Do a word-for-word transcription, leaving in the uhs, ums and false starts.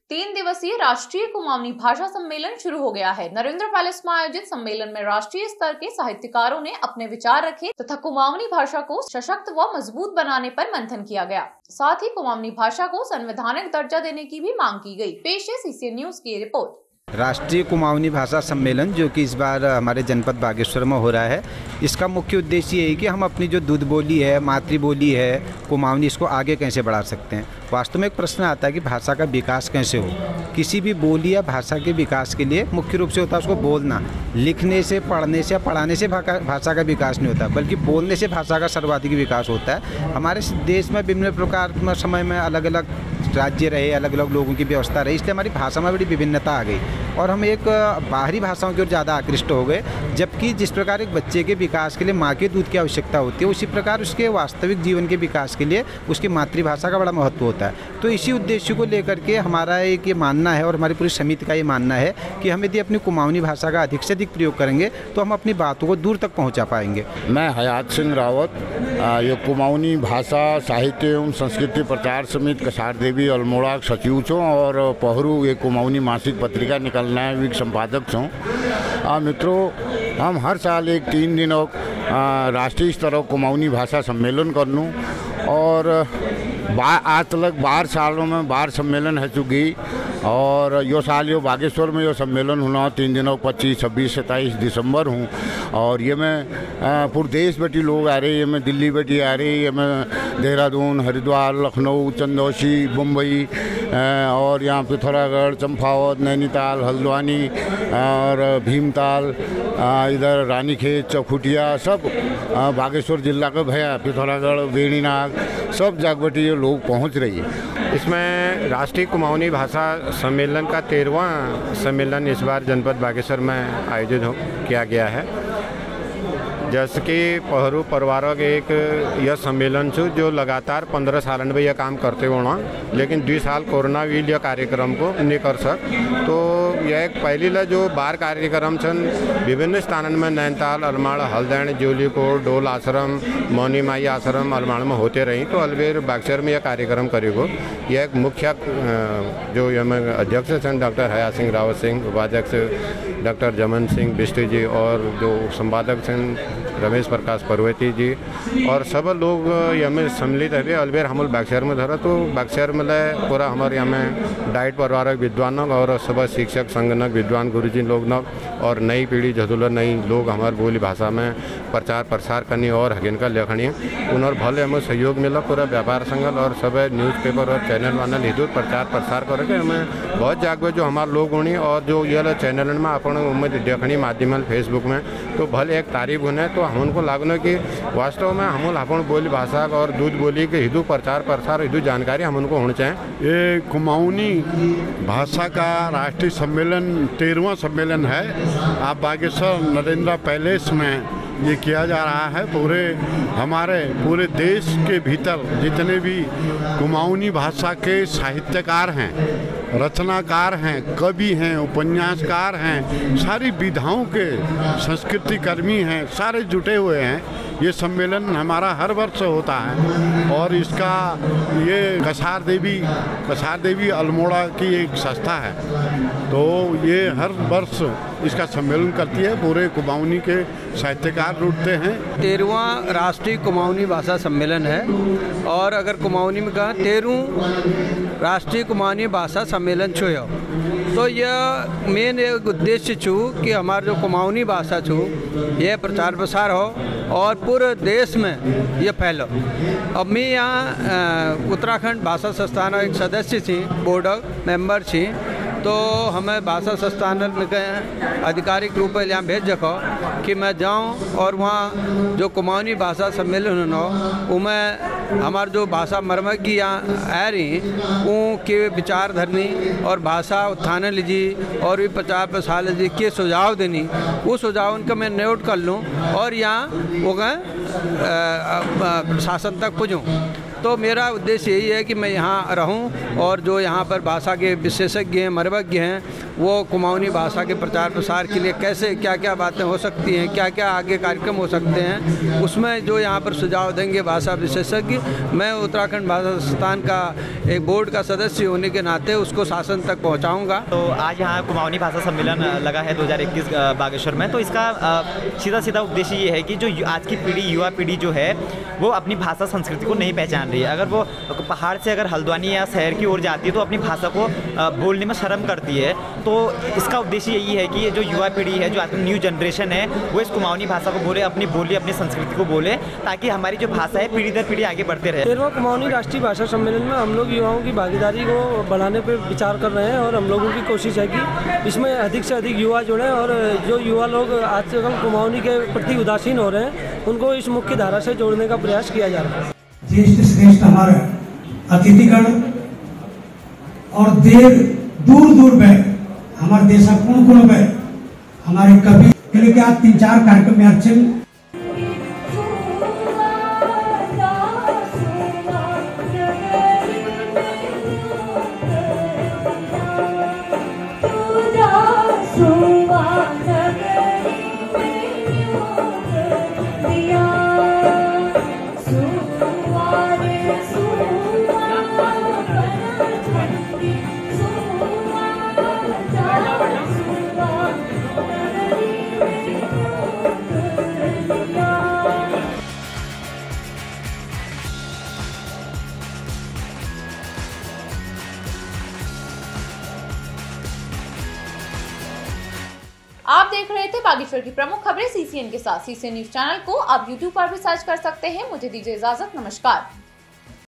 तीन दिवसीय राष्ट्रीय कुमाऊनी भाषा सम्मेलन शुरू हो गया है। नरेंद्र पैलेस में आयोजित सम्मेलन में राष्ट्रीय स्तर के साहित्यकारों ने अपने विचार रखे तथा कुमाऊनी भाषा को सशक्त व मजबूत बनाने पर मंथन किया गया। साथ ही कुमाऊनी भाषा को संवैधानिक दर्जा देने की भी मांग की गई। पेश है सीसीएन न्यूज की रिपोर्ट। राष्ट्रीय कुमाऊनी भाषा सम्मेलन जो कि इस बार हमारे जनपद बागेश्वर में हो रहा है, इसका मुख्य उद्देश्य ये है कि हम अपनी जो दूध बोली है, मातृबोली है कुमाऊनी, इसको आगे कैसे बढ़ा सकते हैं। वास्तव में एक प्रश्न आता है कि भाषा का विकास कैसे हो। किसी भी बोली या भाषा के विकास के लिए मुख्य रूप से होता है उसको बोलना। लिखने से, पढ़ने से या पढ़ाने से भाषा का विकास नहीं होता, बल्कि बोलने से भाषा का सर्वाधिक विकास होता है। हमारे देश में विभिन्न प्रकार में समय में अलग अलग राज्य रहे, अलग अलग लोगों की व्यवस्था रही, इसलिए हमारी भाषा में बड़ी विभिन्नता आ गई और हम एक बाहरी भाषाओं की ओर ज़्यादा आकृष्ट हो गए। जबकि जिस प्रकार एक बच्चे के विकास के लिए माँ के दूध की आवश्यकता होती है, उसी प्रकार उसके वास्तविक जीवन के विकास के लिए उसकी मातृभाषा का बड़ा महत्व होता है। तो इसी उद्देश्य को लेकर के हमारा एक ये मानना है और हमारी पूरी समिति का ये मानना है कि हम यदि अपनी कुमाऊनी भाषा का अधिक से अधिक प्रयोग करेंगे तो हम अपनी बातों को दूर तक पहुँचा पाएंगे। मैं हयात सिंह रावत, ये कुमाऊनी भाषा साहित्य एवं संस्कृति प्रचार समिति कसार देवी अल्मोड़ा सचिव छूँ और पहरू ये कुमाऊनी मासिक पत्रिका निकलना है वीक संपादक छूँ। मित्रों, हम हर साल एक तीन दिनों राष्ट्रीय स्तर कुमाऊनी भाषा सम्मेलन करनू और आज तक बारह सालों में बारह सम्मेलन है चुकी और यो साल यो बागेश्वर में यो सम्मेलन होना तीन दिनों पच्चीस छब्बीस सत्ताईस दिसंबर हूँ और ये मैं पूरे देश बेटी लोग आ रहे, ये मैं दिल्ली बेटी आ रही, ये मैं देहरादून, हरिद्वार, लखनऊ, चंदौसी, मुंबई और यहाँ पिथौरागढ़, चंपावत, नैनीताल, हल्द्वानी और भीमताल, इधर रानीखेत, चौखुटिया, सब बागेश्वर जिला का भैया पिथौरागढ़, वेणीनाग, सब जागबटी लोग पहुँच रही है। इसमें राष्ट्रीय कुमाऊनी भाषा सम्मेलन का तेरहवां सम्मेलन इस बार जनपद बागेश्वर में आयोजित किया गया है। जैसे कि पहरू परिवारों के एक यह सम्मेलन छो जो लगातार पंद्रह साल में यह काम करते होना, लेकिन दो साल कोरोना वील यह कार्यक्रम को नहीं कर सक। तो यह एक पहली ला जो बार कार्यक्रम छन विभिन्न स्थानों में नैनीताल, अलमाड़, हल्द्वानी, जोलीकोट, डोल आश्रम, मौनी माई आश्रम अलमाड़ में होते रही। तो अलबेर बागेश्वर में यह कार्यक्रम करेगो। यह एक मुख्य जो यह अध्यक्ष छन डॉक्टर हयात सिंह रावत सिंह, उपाध्यक्ष डॉक्टर जमन सिंह बिष्ट जी और जो संपादक छन रमेश प्रकाश पर्वती जी और सब लोग यहाँ सम्मिलित है। अलबेर हम बागेश्वर में धरा तो बागेश्वर में पूरा हमारे यहाँ में डाइट परिवार विद्वान और सब शिक्षक संगठन विद्वान गुरुजी लोग न और नई पीढ़ी जदुल नई लोग हमारे बोली भाषा में प्रचार प्रसार करनी और हगिन का लेखनी उन्होंने भले हमें सहयोग मिला। पूरा व्यापार संगठन और सब न्यूज़पेपर और चैनल वानल हिदू प्रचार प्रसार करके हमें बहुत जागवे जो हमारे लोग होनी और जो ये चैनल में अपन उम्मीद देखनी माध्यम फेसबुक में तो भले एक तारीफ होने तो हम उनको लागनो कि वास्तव में हम अपन बोली भाषा और दूध बोली के हिदू प्रचार प्रसार हिदू जानकारी हम उनको होनी चाहिए। ये कुमाऊनी भाषा का राष्ट्रीय सम्मेलन तेरहवां सम्मेलन है। आप बागेश्वर नरेंद्र पैलेस में ये किया जा रहा है। पूरे हमारे पूरे देश के भीतर जितने भी कुमाऊनी भाषा के साहित्यकार हैं, रचनाकार हैं, कवि हैं, उपन्यासकार हैं, सारी विधाओं के संस्कृति कर्मी हैं, सारे जुटे हुए हैं। ये सम्मेलन हमारा हर वर्ष होता है और इसका ये कसार देवी कसार देवी अल्मोड़ा की एक संस्था है, तो ये हर वर्ष इसका सम्मेलन करती है। पूरे कुमाऊनी के साहित्यकार जुटते हैं। तेरहवां राष्ट्रीय कुमाऊनी भाषा सम्मेलन है और अगर कुमाऊनी में कहा तेरहवीं राष्ट्रीय कुमाऊनी भाषा सम्मेलन छो तो यह मेन एक उद्देश्य छू कि हमारे जो कुमाऊनी भाषा छू यह प्रचार प्रसार हो और पूरे देश में ये फैलो। अब मैं यहाँ उत्तराखंड भाषा संस्थान एक सदस्य थी, बोर्ड मेंबर थी, तो हमें भाषा संस्थान में गए आधिकारिक रूप में यहाँ भेज रखो कि मैं जाऊँ और वहाँ जो कुमाऊनी भाषा सम्मेलन हो उनमें हमारे जो भाषा मरमक की यहाँ आ रही उनके विचार धरनी और भाषा उत्थान लीजिए और भी प्रचार प्रसार लीजिए के सुझाव देनी, वो सुझाव उनका मैं नोट कर लूँ और यहाँ वो गए प्रशासन तक पहुँचूँ। तो मेरा उद्देश्य यही है कि मैं यहाँ रहूँ और जो यहाँ पर भाषा के विशेषज्ञ हैं, मर्मज्ञ हैं, वो कुमाऊनी भाषा के प्रचार प्रसार के लिए कैसे क्या क्या बातें हो सकती हैं, क्या क्या आगे कार्यक्रम हो सकते हैं, उसमें जो यहाँ पर सुझाव देंगे भाषा विशेषज्ञ। मैं उत्तराखंड भाषा संस्थान का एक बोर्ड का सदस्य होने के नाते उसको शासन तक पहुँचाऊँगा। तो आज यहाँ कुमाऊनी भाषा सम्मेलन लगा है दो हज़ार इक्कीस बागेश्वर में। तो इसका सीधा सीधा उद्देश्य ये है कि जो आज की पीढ़ी, युवा पीढ़ी जो है वो अपनी भाषा संस्कृति को नहीं पहचान रही है। अगर वो पहाड़ से अगर हल्द्वानी या शहर की ओर जाती है तो अपनी भाषा को बोलने में शर्म करती है। तो इसका उद्देश्य यही है कि ये जो युवा पीढ़ी है, जो आज न्यू जनरेशन है, वो इस कुमाऊनी भाषा को बोले, अपनी बोली, अपनी संस्कृति को बोले, ताकि हमारी जो भाषा है पीढ़ी दर पीढ़ी आगे बढ़ते रहे। तेरहवां कुमाऊनी राष्ट्रीय भाषा सम्मेलन में हम लोग युवाओं की भागीदारी को बढ़ाने पर विचार कर रहे हैं और हम लोगों की कोशिश है कि इसमें अधिक से अधिक युवा जुड़ें और जो युवा लोग आजकल कुमाऊनी के प्रति उदासीन हो रहे हैं उनको इस मुख्य धारा से जोड़ने का प्रयास किया जा रहा है। ज्येष्ठ श्रेष्ठ हमारे अतिथिगण और देर दूर दूर में हमारे देश कोण कोण में हमारे कवि के लिए आज तीन चार कार्यक्रम में अच्छे आप देख रहे थे बागेश्वर की प्रमुख खबरें सीसीएन के साथ। सीसीएन न्यूज चैनल को आप यूट्यूब पर भी सर्च कर सकते हैं। मुझे दीजिए इजाजत, नमस्कार।